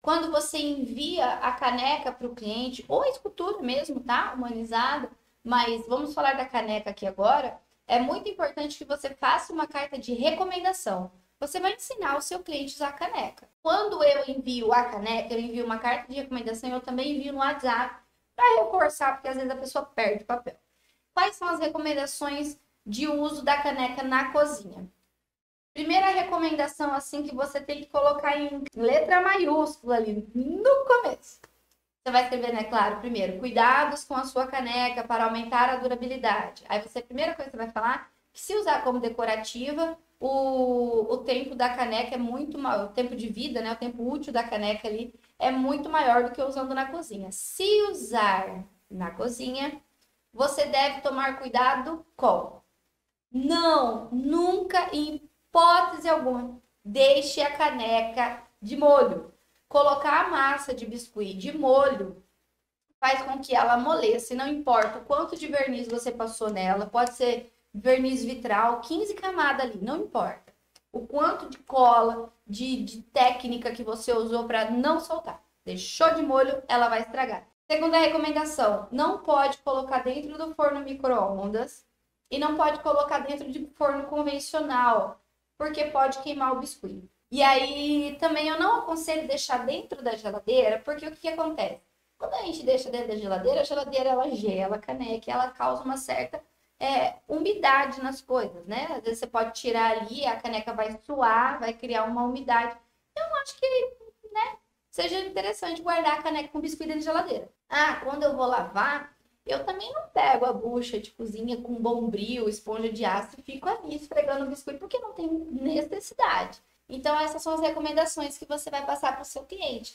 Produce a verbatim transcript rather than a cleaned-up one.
quando você envia a caneca para o cliente, ou a escultura mesmo, tá? Humanizada, mas vamos falar da caneca aqui agora, é muito importante que você faça uma carta de recomendação. Você vai ensinar o seu cliente a usar a caneca. Quando eu envio a caneca, eu envio uma carta de recomendação, eu também envio no WhatsApp para reforçar, porque às vezes a pessoa perde o papel. Quais são as recomendações de uso da caneca na cozinha? Primeira recomendação, assim, que você tem que colocar em letra maiúscula ali no começo. Você vai escrever, né, claro, primeiro, cuidados com a sua caneca para aumentar a durabilidade. Aí você, a primeira coisa que você vai falar, que se usar como decorativa, o, o tempo da caneca é muito maior, o tempo de vida, né, o tempo útil da caneca ali é muito maior do que usando na cozinha. Se usar na cozinha, você deve tomar cuidado com não, nunca, em hipótese alguma, deixe a caneca de molho. Colocar a massa de biscuit de molho faz com que ela amoleça, e não importa o quanto de verniz você passou nela, pode ser verniz vitral, quinze camadas ali, não importa. O quanto de cola, de, de técnica que você usou para não soltar. Deixou de molho, ela vai estragar. Segunda recomendação, não pode colocar dentro do forno micro-ondas e não pode colocar dentro de forno convencional, porque pode queimar o biscuit. E aí, também eu não aconselho deixar dentro da geladeira, porque o que, que acontece? Quando a gente deixa dentro da geladeira, a geladeira ela gela a caneca, ela causa uma certa é, umidade nas coisas, né? Às vezes você pode tirar ali, a caneca vai suar, vai criar uma umidade. Eu não acho que, né, seja interessante guardar a caneca com biscuit dentro da geladeira. Ah, quando eu vou lavar, eu também não pego a bucha de cozinha com bombril, esponja de aço e fico ali esfregando o biscoito, porque não tem necessidade. Então, essas são as recomendações que você vai passar para o seu cliente.